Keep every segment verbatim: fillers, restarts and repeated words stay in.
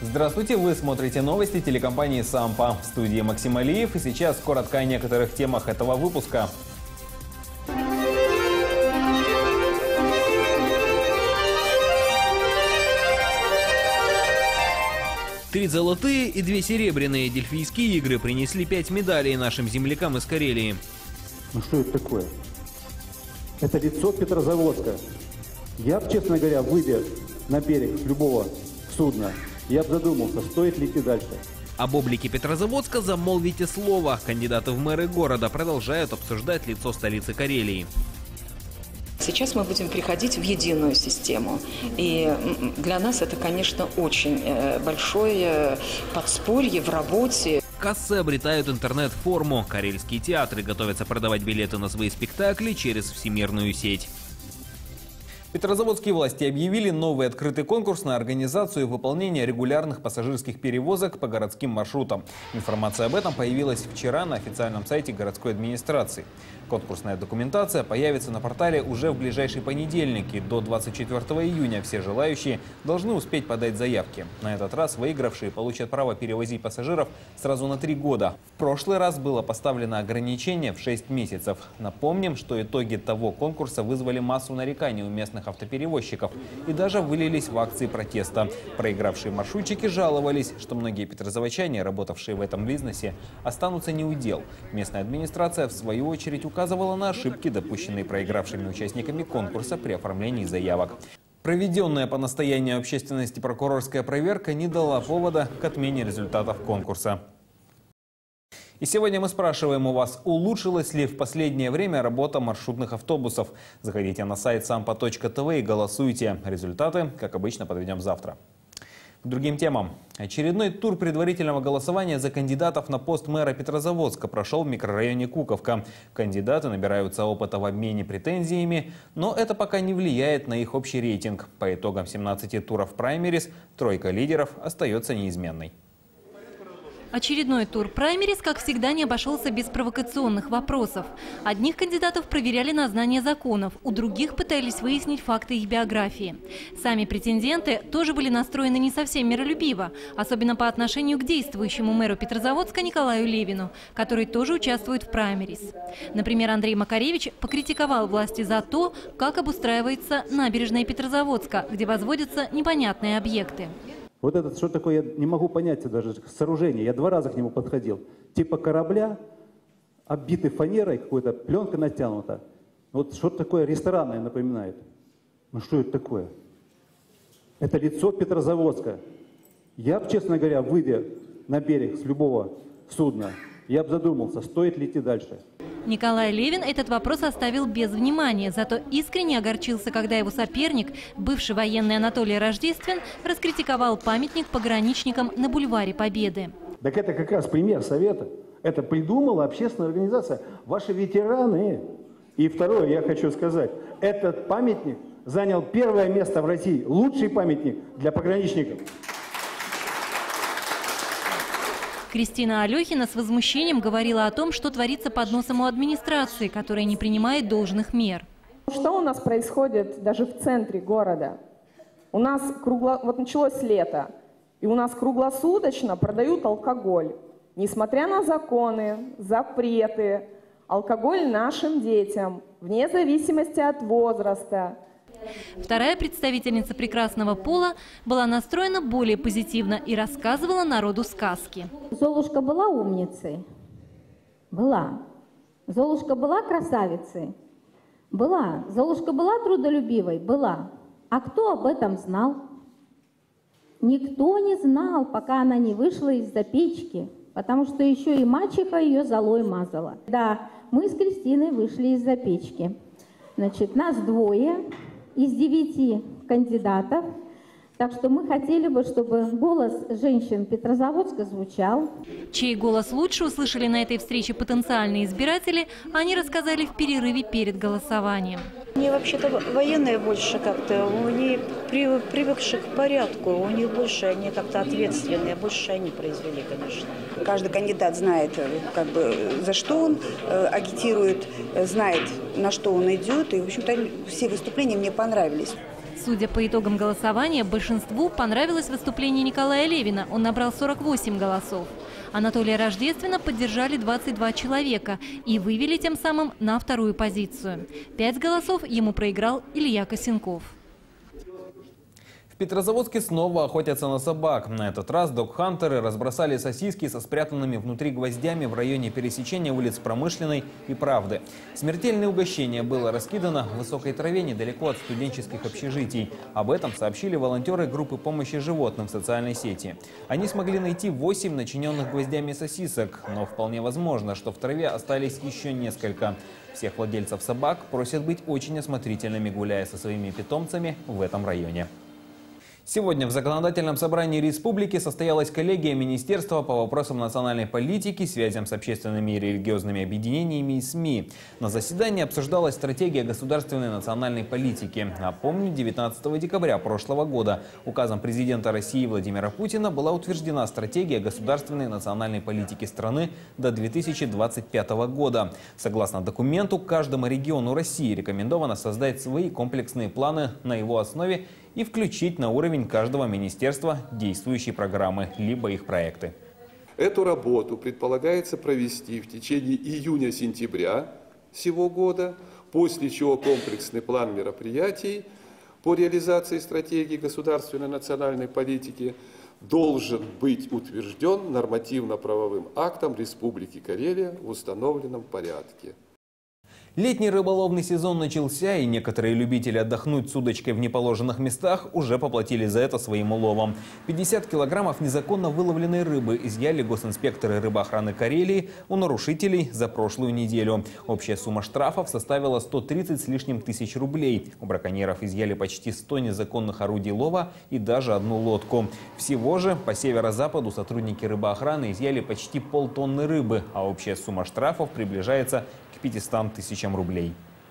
Здравствуйте, вы смотрите новости телекомпании «Сампа». В студии Максим Алиев, и сейчас коротко о некоторых темах этого выпуска. Три золотые и две серебряные Дельфийские игры принесли пять медалей нашим землякам из Карелии. Ну что это такое? Это лицо Петрозаводска. Я, честно говоря, выйдя на берег любого судна, я бы задумался, стоит ли идти дальше. Об облике Петрозаводска замолвите слово. Кандидаты в мэры города продолжают обсуждать лицо столицы Карелии. Сейчас мы будем переходить в единую систему. И для нас это, конечно, очень большое подспорье в работе. Кассы обретают интернет-форму. Карельские театры готовятся продавать билеты на свои спектакли через всемирную сеть. Петрозаводские власти объявили новый открытый конкурс на организацию и выполнение регулярных пассажирских перевозок по городским маршрутам. Информация об этом появилась вчера на официальном сайте городской администрации. Конкурсная документация появится на портале уже в ближайший понедельник, и до двадцать четвёртого июня все желающие должны успеть подать заявки. На этот раз выигравшие получат право перевозить пассажиров сразу на три года. В прошлый раз было поставлено ограничение в шесть месяцев. Напомним, что итоги того конкурса вызвали массу нареканий у местных автоперевозчиков и даже вылились в акции протеста. Проигравшие маршрутчики жаловались, что многие петрозаводчане, работавшие в этом бизнесе, останутся не у дел. Местная администрация, в свою очередь, указывала на ошибки, допущенные проигравшими участниками конкурса при оформлении заявок. Проведенная по настоянию общественности прокурорская проверка не дала повода к отмене результатов конкурса. И сегодня мы спрашиваем у вас, улучшилась ли в последнее время работа маршрутных автобусов. Заходите на сайт сампа точка тв и голосуйте. Результаты, как обычно, подведем завтра. К другим темам. Очередной тур предварительного голосования за кандидатов на пост мэра Петрозаводска прошел в микрорайоне Куковка. Кандидаты набираются опыта в обмене претензиями, но это пока не влияет на их общий рейтинг. По итогам семнадцати туров праймерис тройка лидеров остается неизменной. Очередной тур праймерис, как всегда, не обошелся без провокационных вопросов. Одних кандидатов проверяли на знание законов, у других пытались выяснить факты их биографии. Сами претенденты тоже были настроены не совсем миролюбиво, особенно по отношению к действующему мэру Петрозаводска Николаю Левину, который тоже участвует в праймерис. Например, Андрей Макаревич покритиковал власти за то, как обустраивается набережная Петрозаводска, где возводятся непонятные объекты. Вот это, что такое, я не могу понять даже сооружение. Я два раза к нему подходил. Типа корабля, оббитый фанерой, какой-то пленка натянута. Вот что-то такое ресторанное напоминает. Ну что это такое? Это лицо Петрозаводска. Я бы, честно говоря, выйдя на берег с любого судна, я бы задумался, стоит ли идти дальше. Николай Левин этот вопрос оставил без внимания, зато искренне огорчился, когда его соперник, бывший военный Анатолий Рождествен, раскритиковал памятник пограничникам на бульваре Победы. Так это как раз пример совета. Это придумала общественная организация. Ваши ветераны. И второе, я хочу сказать, этот памятник занял первое место в России. Лучший памятник для пограничников. Кристина Алехина с возмущением говорила о том, что творится под носом у администрации, которая не принимает должных мер. Что у нас происходит даже в центре города? У нас кругло... вот началось лето, и у нас круглосуточно продают алкоголь. Несмотря на законы, запреты, алкоголь нашим детям, вне зависимости от возраста. Вторая представительница прекрасного пола была настроена более позитивно и рассказывала народу сказки. Золушка была умницей? Была. Золушка была красавицей? Была. Золушка была трудолюбивой? Была. А кто об этом знал? Никто не знал, пока она не вышла из-за печки, потому что еще и мачеха ее золой мазала. Да, мы с Кристиной вышли из-за печки. Значит, нас двое из девяти кандидатов. Так что мы хотели бы, чтобы голос женщин Петрозаводска звучал. Чей голос лучше услышали на этой встрече потенциальные избиратели, они рассказали в перерыве перед голосованием. Они вообще-то военные больше как-то, они привыкшие к порядку, у них больше, они как-то ответственные, больше они произвели, конечно. Каждый кандидат знает, как бы, за что он э, агитирует, знает, на что он идет, и, в общем-то, все выступления мне понравились. Судя по итогам голосования, большинству понравилось выступление Николая Левина. Он набрал сорок восемь голосов. Анатолия Рождественна поддержали двадцать два человека и вывели тем самым на вторую позицию. Пять голосов ему проиграл Илья Косенков. В Петрозаводске снова охотятся на собак. На этот раз догхантеры разбросали сосиски со спрятанными внутри гвоздями в районе пересечения улиц Промышленной и Правды. Смертельное угощение было раскидано в высокой траве недалеко от студенческих общежитий. Об этом сообщили волонтеры группы помощи животным в социальной сети. Они смогли найти восемь начиненных гвоздями сосисок, но вполне возможно, что в траве остались еще несколько. Всех владельцев собак просят быть очень осмотрительными, гуляя со своими питомцами в этом районе. Сегодня в Законодательном собрании республики состоялась коллегия Министерства по вопросам национальной политики, связям с общественными и религиозными объединениями и СМИ. На заседании обсуждалась стратегия государственной национальной политики. Напомню, девятнадцатого декабря прошлого года указом президента России Владимира Путина была утверждена стратегия государственной национальной политики страны до две тысячи двадцать пятого года. Согласно документу, каждому региону России рекомендовано создать свои комплексные планы на его основе и включить на уровень каждого министерства действующие программы, либо их проекты. Эту работу предполагается провести в течение июня-сентября сего года, после чего комплексный план мероприятий по реализации стратегии государственной национальной политики должен быть утвержден нормативно-правовым актом Республики Карелия в установленном порядке. Летний рыболовный сезон начался, и некоторые любители отдохнуть с удочкой в неположенных местах уже поплатили за это своим уловом. пятьдесят килограммов незаконно выловленной рыбы изъяли госинспекторы рыбоохраны Карелии у нарушителей за прошлую неделю. Общая сумма штрафов составила сто тридцать с лишним тысяч рублей. У браконьеров изъяли почти сто незаконных орудий лова и даже одну лодку. Всего же по северо-западу сотрудники рыбоохраны изъяли почти полтонны рыбы, а общая сумма штрафов приближается к пятистам тысячам рублей.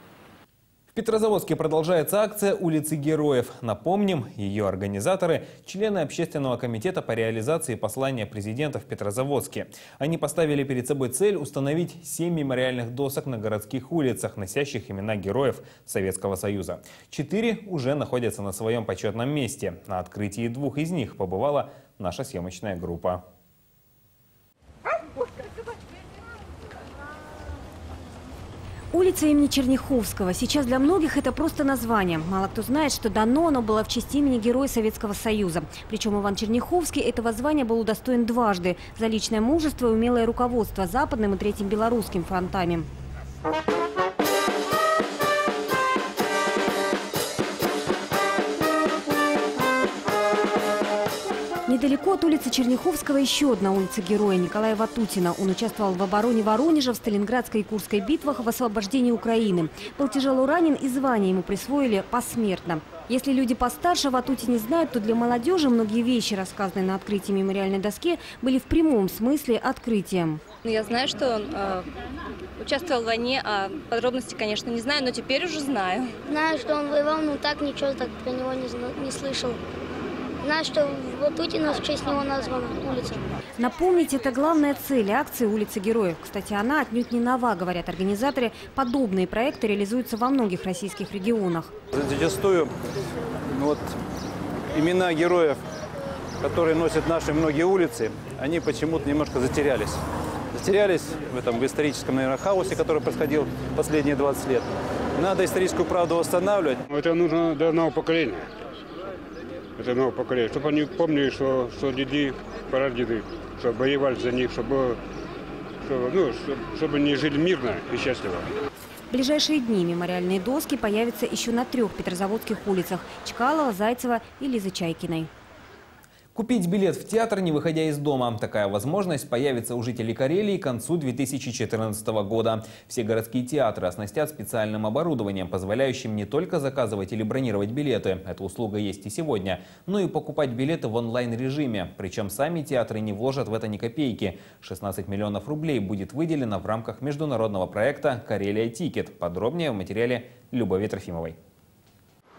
В Петрозаводске продолжается акция «Улицы Героев». Напомним, ее организаторы – члены Общественного комитета по реализации послания президента в Петрозаводске. Они поставили перед собой цель установить семь мемориальных досок на городских улицах, носящих имена героев Советского Союза. Четыре уже находятся на своем почетном месте. На открытии двух из них побывала наша съемочная группа. Улица имени Черняховского. Сейчас для многих это просто название. Мало кто знает, что дано оно было в честь имени Героя Советского Союза. Причем Иван Черняховский этого звания был удостоен дважды за личное мужество и умелое руководство Западным и Третьим Белорусским фронтами. Недалеко от улицы Черняховского еще одна улица Героя Николая Ватутина. Он участвовал в обороне Воронежа, в Сталинградской и Курской битвах, в освобождении Украины. Был тяжело ранен, и звание ему присвоили посмертно. Если люди постарше Ватутине знают, то для молодежи многие вещи, рассказанные на открытии мемориальной доски, были в прямом смысле открытием. Я знаю, что он э, участвовал в войне, а подробности, конечно, не знаю, но теперь уже знаю. Знаю, что он воевал, но так ничего так про него не, не слышал. Знаю, что в Ватутино в честь него названа улица. Напомнить, это главная цель акции «Улица Героев». Кстати, она отнюдь не нова, говорят организаторы. Подобные проекты реализуются во многих российских регионах. Зачастую вот, имена героев, которые носят наши многие улицы, они почему-то немножко затерялись. Затерялись в этом в историческом, наверное, хаосе, который происходил последние двадцать лет. Надо историческую правду восстанавливать. Это нужно для нового поколения. Это новое поколение, чтобы они помнили, что, что деды, прадеды, чтобы воевали за них, чтобы, чтобы, ну, чтобы, чтобы они жили мирно и счастливо. В ближайшие дни мемориальные доски появятся еще на трех петрозаводских улицах – Чкалова, Зайцева и Лизы Чайкиной. Купить билет в театр, не выходя из дома. Такая возможность появится у жителей Карелии к концу две тысячи четырнадцатого года. Все городские театры оснастят специальным оборудованием, позволяющим не только заказывать или бронировать билеты. Эта услуга есть и сегодня. Но и покупать билеты в онлайн-режиме. Причем сами театры не вложат в это ни копейки. шестнадцать миллионов рублей будет выделено в рамках международного проекта «Карелия Тикет». Подробнее в материале Любови Трофимовой.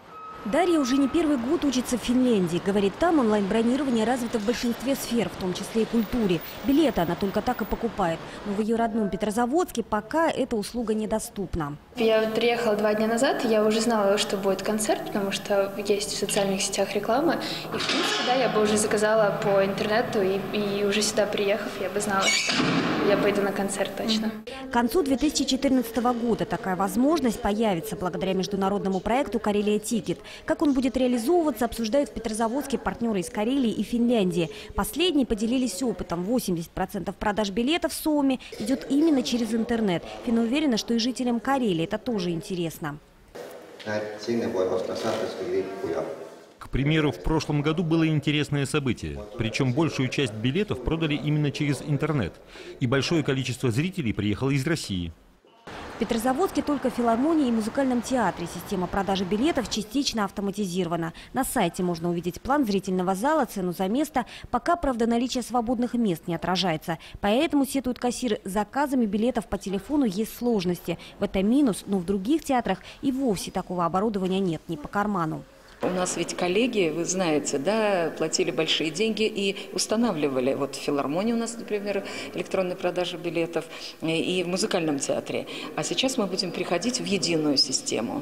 Дарья уже не первый год учится в Финляндии. Говорит, там онлайн-бронирование развито в большинстве сфер, в том числе и культуре. Билеты она только так и покупает. Но в ее родном Петрозаводске пока эта услуга недоступна. Я приехала два дня назад, я уже знала, что будет концерт, потому что есть в социальных сетях реклама. И, в принципе, да, я бы уже заказала по интернету, и, и уже сюда приехав, я бы знала, что я пойду на концерт точно. К концу две тысячи четырнадцатого года такая возможность появится благодаря международному проекту «Карелия Тикет». Как он будет реализовываться, обсуждают в Петрозаводске партнеры из Карелии и Финляндии. Последние поделились опытом. восемьдесят процентов продаж билетов в СОМе идет именно через интернет. Финна уверена, что и жителям Карелии это тоже интересно. К примеру, в прошлом году было интересное событие. Причем большую часть билетов продали именно через интернет. И большое количество зрителей приехало из России. В Петрозаводске только в филармонии и музыкальном театре система продажи билетов частично автоматизирована. На сайте можно увидеть план зрительного зала, цену за место. Пока, правда, наличие свободных мест не отражается. Поэтому, сетуют кассиры, с заказами билетов по телефону есть сложности. В этом минус, но в других театрах и вовсе такого оборудования нет, не по карману. У нас ведь коллеги, вы знаете, да, платили большие деньги и устанавливали. Вот в филармонии у нас, например, электронная продажа билетов, и в музыкальном театре. А сейчас мы будем переходить в единую систему.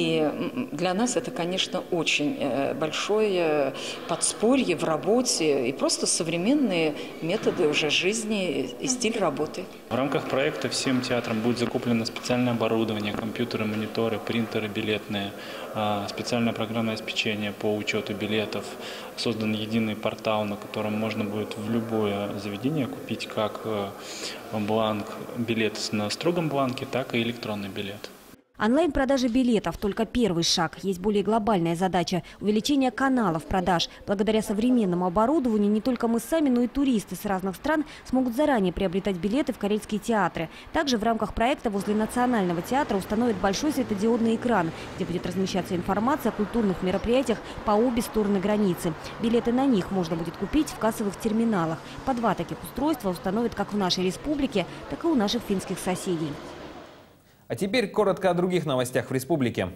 И для нас это, конечно, очень большое подспорье в работе и просто современные методы уже жизни и стиль работы. В рамках проекта всем театрам будет закуплено специальное оборудование, компьютеры, мониторы, принтеры билетные, специальное программное обеспечение по учету билетов. Создан единый портал, на котором можно будет в любое заведение купить как бланк, билет на строгом бланке, так и электронный билет. Онлайн-продажа билетов – только первый шаг. Есть более глобальная задача – увеличение каналов продаж. Благодаря современному оборудованию не только мы сами, но и туристы с разных стран смогут заранее приобретать билеты в карельские театры. Также в рамках проекта возле Национального театра установят большой светодиодный экран, где будет размещаться информация о культурных мероприятиях по обе стороны границы. Билеты на них можно будет купить в кассовых терминалах. По два таких устройства установят как в нашей республике, так и у наших финских соседей. А теперь коротко о других новостях в республике.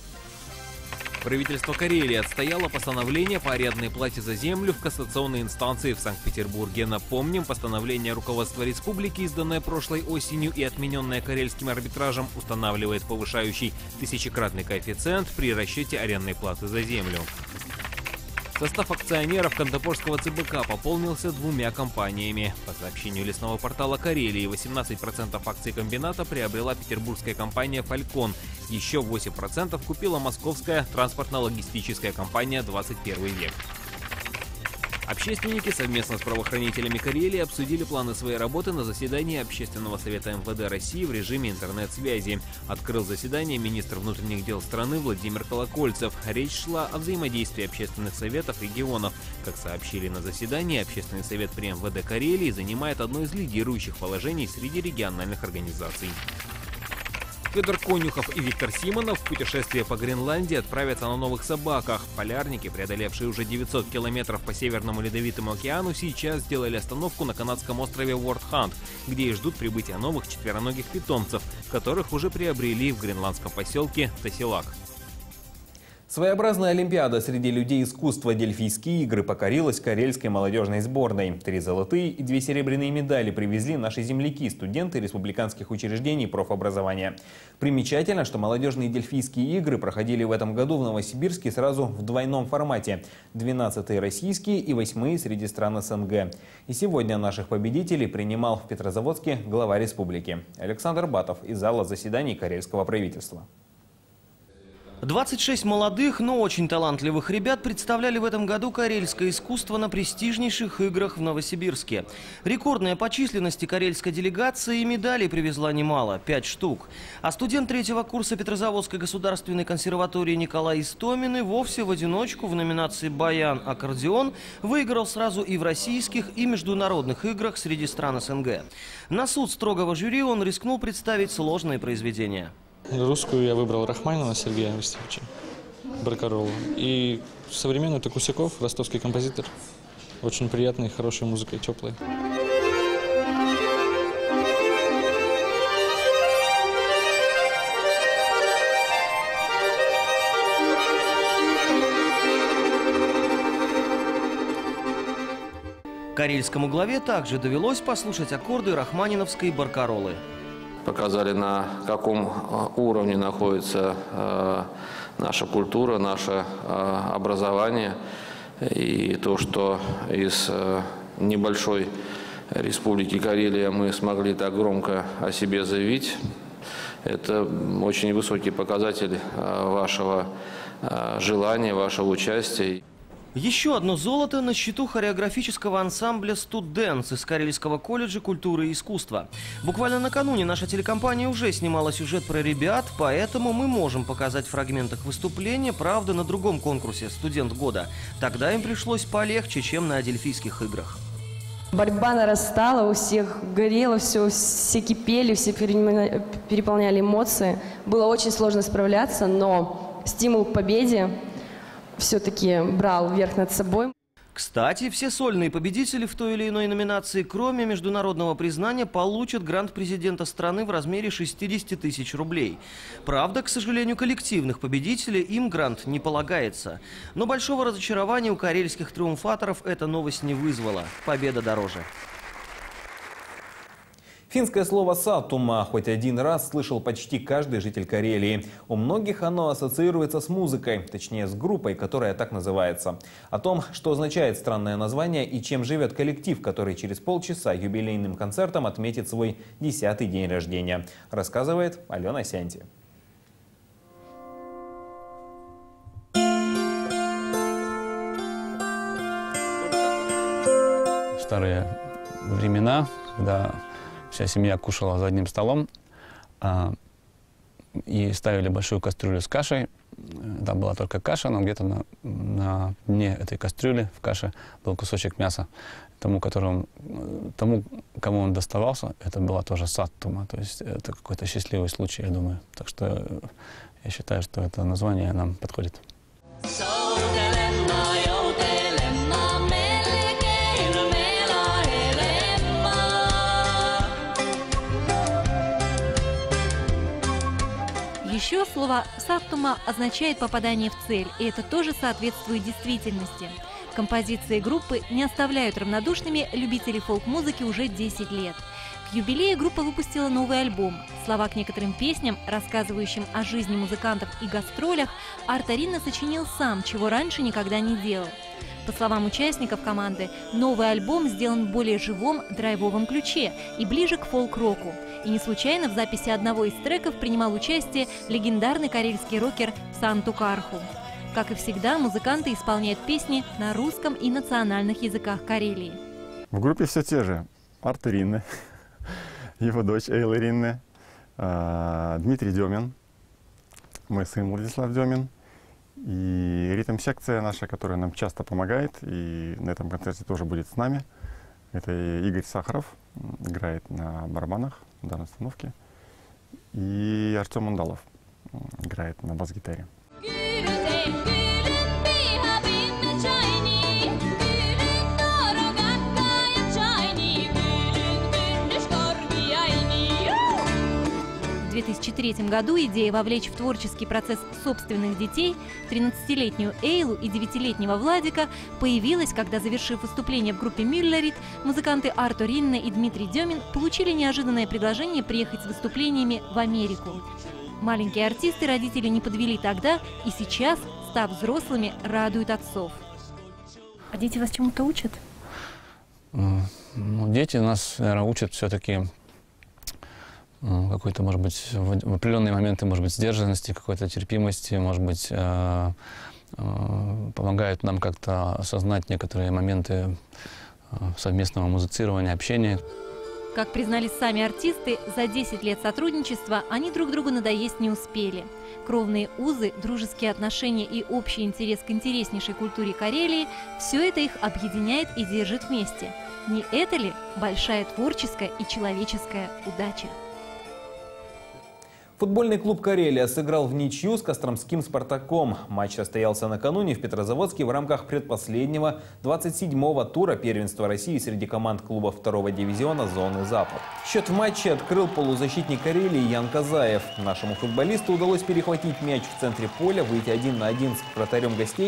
Правительство Карелии отстояло постановление по арендной плате за землю в кассационной инстанции в Санкт-Петербурге. Напомним, постановление руководства республики, изданное прошлой осенью и отмененное карельским арбитражем, устанавливает повышающий тысячекратный коэффициент при расчете арендной платы за землю. Состав акционеров Кантопорского ЦБК пополнился двумя компаниями. По сообщению лесного портала Карелии, восемнадцать процентов акций комбината приобрела петербургская компания «Фалькон». Еще восемь процентов купила московская транспортно-логистическая компания «двадцать первый век». Общественники совместно с правоохранителями Карелии обсудили планы своей работы на заседании Общественного совета эм вэ дэ России в режиме интернет-связи. Открыл заседание министр внутренних дел страны Владимир Колокольцев. Речь шла о взаимодействии общественных советов регионов. Как сообщили на заседании, Общественный совет при эм вэ дэ Карелии занимает одно из лидирующих положений среди региональных организаций. Федор Конюхов и Виктор Симонов в путешествие по Гренландии отправятся на новых собаках. Полярники, преодолевшие уже девятьсот километров по Северному Ледовитому океану, сейчас сделали остановку на канадском острове Уорд-Хант, где и ждут прибытия новых четвероногих питомцев, которых уже приобрели в гренландском поселке Тасилак. Своеобразная олимпиада среди людей искусства «Дельфийские игры» покорилась карельской молодежной сборной. Три золотые и две серебряные медали привезли наши земляки, студенты республиканских учреждений профобразования. Примечательно, что молодежные «Дельфийские игры» проходили в этом году в Новосибирске сразу в двойном формате. двенадцатые российские и восьмые среди стран эс эн гэ. И сегодня наших победителей принимал в Петрозаводске глава республики. Александр Батов из зала заседаний карельского правительства. двадцать шесть молодых, но очень талантливых ребят представляли в этом году карельское искусство на престижнейших играх в Новосибирске. Рекордная по численности карельской делегации и медалей привезла немало – пять штук. А студент третьего курса Петрозаводской государственной консерватории Николай Истомин и вовсе в одиночку в номинации «Баян-аккордеон» выиграл сразу и в российских, и международных играх среди стран эс эн гэ. На суд строгого жюри он рискнул представить сложные произведения. Русскую я выбрал Рахманинова Сергея Вестевича, Баркаролу. И современную — это Кусяков, ростовский композитор. Очень приятный, хорошей музыкой, теплой. Карельскому главе также довелось послушать аккорды рахманиновской баркаролы. Показали, на каком уровне находится э, наша культура, наше э, образование. И то, что из э, небольшой республики Карелия мы смогли так громко о себе заявить, это очень высокий показатель э, вашего э, желания, вашего участия. Еще одно золото на счету хореографического ансамбля «Студэнс» из Карельского колледжа культуры и искусства. Буквально накануне наша телекомпания уже снимала сюжет про ребят, поэтому мы можем показать фрагмент их выступления, правда, на другом конкурсе «Студент года». Тогда им пришлось полегче, чем на Дельфийских играх. Борьба нарастала, у всех горело, все, все кипели, все переполняли эмоции. Было очень сложно справляться, но стимул к победе все-таки брал верх над собой. Кстати, все сольные победители в той или иной номинации, кроме международного признания, получат грант президента страны в размере шестидесяти тысяч рублей. Правда, к сожалению, коллективных победителей им грант не полагается. Но большого разочарования у карельских триумфаторов эта новость не вызвала. Победа дороже. Финское слово «сатума» хоть один раз слышал почти каждый житель Карелии. У многих оно ассоциируется с музыкой, точнее с группой, которая так называется. О том, что означает странное название и чем живет коллектив, который через полчаса юбилейным концертом отметит свой десятый день рождения, рассказывает Алена Сянти. Старые времена, когда вся семья кушала за одним столом а, и ставили большую кастрюлю с кашей. Там была только каша, но где-то на, на дне этой кастрюли в каше был кусочек мяса. Тому, которому, тому, кому он доставался, это была тоже саттума. То есть это какой-то счастливый случай, я думаю. Так что я считаю, что это название нам подходит. Еще слово «саттума» означает попадание в цель, и это тоже соответствует действительности. Композиции группы не оставляют равнодушными любителей фолк-музыки уже десять лет. К юбилею группа выпустила новый альбом. Слова к некоторым песням, рассказывающим о жизни музыкантов и гастролях, Арто Ринне сочинил сам, чего раньше никогда не делал. По словам участников команды, новый альбом сделан в более живом, драйвовом ключе и ближе к фолк-року. И не случайно в записи одного из треков принимал участие легендарный карельский рокер Санту Карху. Как и всегда, музыканты исполняют песни на русском и национальных языках Карелии. В группе все те же. Арто Ринне, его дочь Эйла Ринне, Дмитрий Демин, мой сын Владислав Демин. И ритм-секция наша, которая нам часто помогает, и на этом концерте тоже будет с нами. Это Игорь Сахаров, играет на барабанах, в данной установке. И Артем Мандалов играет на бас-гитаре. В две тысячи третьем году идея вовлечь в творческий процесс собственных детей, тринадцатилетнюю Эйлу и девятилетнего Владика, появилась, когда, завершив выступление в группе Мюллерит, музыканты Арто Ринне и Дмитрий Демин получили неожиданное предложение приехать с выступлениями в Америку. Маленькие артисты родители не подвели тогда и сейчас, став взрослыми, радуют отцов. А дети вас чему-то учат? Ну, дети нас, наверное, учат все-таки какой-то, может быть, в определенные моменты, может быть, сдержанности, какой-то терпимости, может быть, э, э, помогают нам как-то осознать некоторые моменты совместного музицирования, общения. Как признались сами артисты, за десять лет сотрудничества они друг другу надоесть не успели. Кровные узы, дружеские отношения и общий интерес к интереснейшей культуре Карелии – все это их объединяет и держит вместе. Не это ли большая творческая и человеческая удача? Футбольный клуб «Карелия» сыграл в ничью с костромским «Спартаком». Матч состоялся накануне в Петрозаводске в рамках предпоследнего двадцать седьмого тура первенства России среди команд клубов второго дивизиона зоны «Запад». Счет в матче открыл полузащитник Карелии Ян Казаев. Нашему футболисту удалось перехватить мяч в центре поля, выйти один на один с вратарем гостей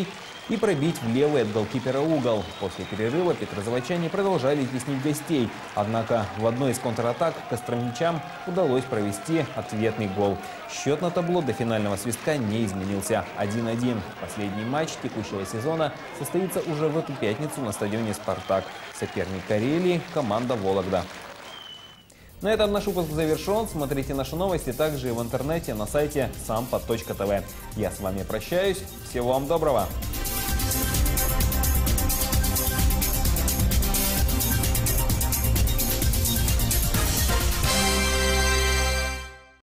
и пробить в левый от голкипера угол. После перерыва петрозаводчане продолжали теснить гостей. Однако в одной из контратак костромичам удалось провести ответный гол. Счет на табло до финального свистка не изменился. один один. Последний матч текущего сезона состоится уже в эту пятницу на стадионе «Спартак». Соперник Карелии – команда «Вологда». На этом наш выпуск завершен. Смотрите наши новости также и в интернете на сайте сампо точка тв. Я с вами прощаюсь. Всего вам доброго.